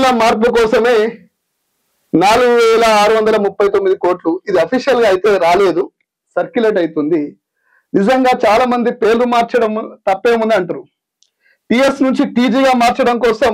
మార్పు కోసమే 4639 కోట్లు. ఇది అఫీషియల్ గా అయితే రాలేదు, సర్క్యులేట్ అవుతుంది. నిజంగా చాలా మంది పేర్లు మార్చడం తప్పేముంది అంటారు. టిఎస్ నుంచి టీజీగా మార్చడం కోసం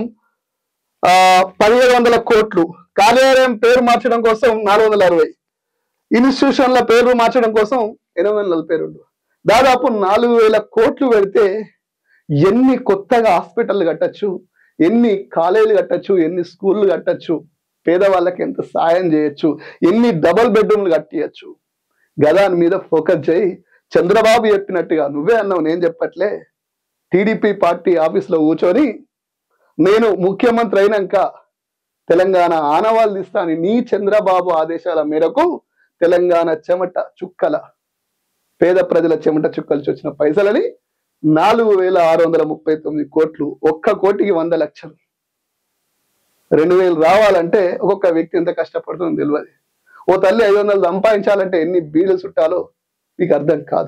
1700 కోట్లు, కార్యాలయం పేరు మార్చడం కోసం 460, ఇన్స్టిట్యూషన్ల పేర్లు మార్చడం కోసం 842, దాదాపు 4000 కోట్లు పెడితే ఎన్ని కొత్తగా హాస్పిటల్ కట్టచ్చు, ఎన్ని కాలేజీలు కట్టచ్చు, ఎన్ని స్కూళ్ళు కట్టచ్చు, పేదవాళ్ళకి ఎంత సాయం చేయొచ్చు, ఎన్ని డబుల్ బెడ్రూమ్లు కట్టియచ్చు. గదాని మీద ఫోకస్ చేయి. చంద్రబాబు చెప్పినట్టుగా, నువ్వే అన్నావు, నేను చెప్పట్లే, టీడీపీ పార్టీ ఆఫీస్లో కూర్చొని నేను ముఖ్యమంత్రి అయినాక తెలంగాణ ఆనవాళ్ళు తీస్తాను, నీ చంద్రబాబు ఆదేశాల మేరకు తెలంగాణ చెమట చుక్కల, పేద ప్రజల చెమట చుక్కలు వచ్చిన పైసలని 4639 కోట్లు, ఒక్క కోటికి 100 లక్షలు. 2000 రావాలంటే ఒక్కొక్క వ్యక్తి ఎంత కష్టపడుతుందో తెలియదు. ఓ తల్లి 500 సంపాదించాలంటే ఎన్ని బీళ్ళు చుట్టాలో మీకు అర్థం కాదు.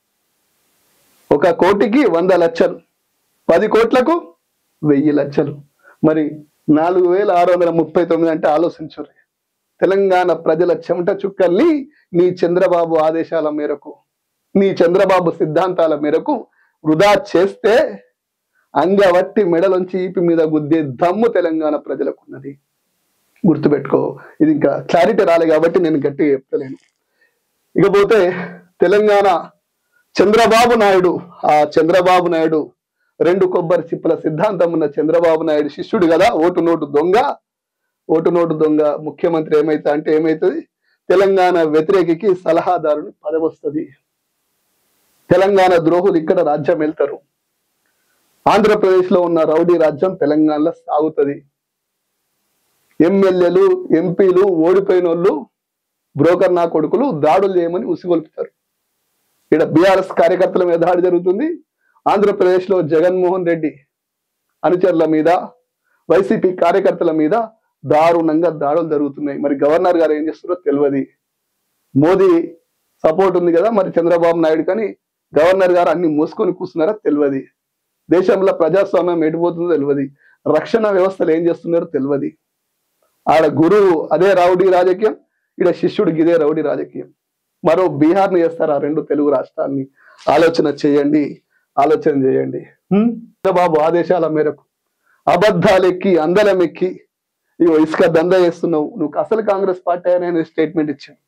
1 కోటికి 100 లక్షలు, 10 కోట్లకు 1000 లక్షలు, మరి 4639 అంటే ఆలోచించుర్రి. తెలంగాణ ప్రజల చెమట చుక్కల్ని నీ చంద్రబాబు ఆదేశాల మేరకు, నీ చంద్రబాబు సిద్ధాంతాల మేరకు వృధా చేస్తే అంగవట్టి మెడలోంచి ఈపి మీద గుద్దే దమ్ము తెలంగాణ ప్రజలకు ఉన్నది. గుర్తుపెట్టుకో. ఇది ఇంకా క్లారిటీ రాలే కాబట్టి నేను గట్టిగా చెప్తలేను. ఇకపోతే తెలంగాణ చంద్రబాబు నాయుడు, ఆ చంద్రబాబు నాయుడు 2 కొబ్బరి చిప్పల సిద్ధాంతం ఉన్న చంద్రబాబు నాయుడు శిష్యుడు కదా, ఓటు నోటు దొంగ ముఖ్యమంత్రి ఏమైతుంది, తెలంగాణ వ్యతిరేకికి సలహాదారుని పదవి వస్తుంది. తెలంగాణ ద్రోహులు ఇక్కడ రాజ్యం వెళ్తారు. ఆంధ్రప్రదేశ్ లో ఉన్న రౌడీ రాజ్యం తెలంగాణలో సాగుతుంది. ఎమ్మెల్యేలు, ఎంపీలు, ఓడిపోయిన వాళ్ళు, బ్రోకర్ నా కొడుకులు దాడులు చేయమని ఉసిగొల్పుతారు. ఇక్కడ బీఆర్ఎస్ కార్యకర్తల మీద దాడి జరుగుతుంది. ఆంధ్రప్రదేశ్ లో జగన్మోహన్ రెడ్డి అనుచరుల మీద, వైసీపీ కార్యకర్తల మీద దారుణంగా దాడులు జరుగుతున్నాయి. మరి గవర్నర్ గారు ఏం చేస్తున్నారో తెలియదు. మోదీ సపోర్ట్ ఉంది కదా మరి చంద్రబాబు నాయుడు, కానీ గవర్నర్ గారు అన్ని మూసుకొని కూర్చున్నారో తెలియదు. దేశంలో ప్రజాస్వామ్యం ఎటుపోతుందో తెలియదు. రక్షణ వ్యవస్థలు ఏం చేస్తున్నారో తెలియదు. ఆడ గురువు అదే రౌడీ రాజకీయం, ఇక్కడ శిష్యుడికి ఇదే రౌడీ రాజకీయం. మరో బీహార్ని చేస్తారు ఆ 2 తెలుగు రాష్ట్రాలని. ఆలోచన చేయండి. చంద్రబాబు ఆదేశాల మేరకు అబద్ధాలెక్కి అందలమెక్కి ఇగో ఇసుక దందా చేస్తున్నావు, నువ్వు అసలు కాంగ్రెస్ పార్టీ అనే స్టేట్మెంట్ ఇచ్చావు.